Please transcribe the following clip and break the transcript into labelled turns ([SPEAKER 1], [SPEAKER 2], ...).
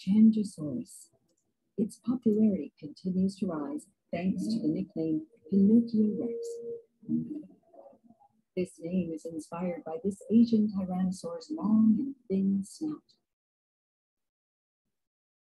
[SPEAKER 1] Quianzhousaurus. Its popularity continues to rise thanks to the nickname Pinocchio Rex. This name is inspired by this Asian Tyrannosaur's long and thin snout.